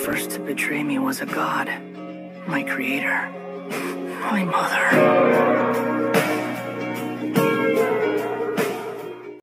first to betray me was a god. My creator. My mother.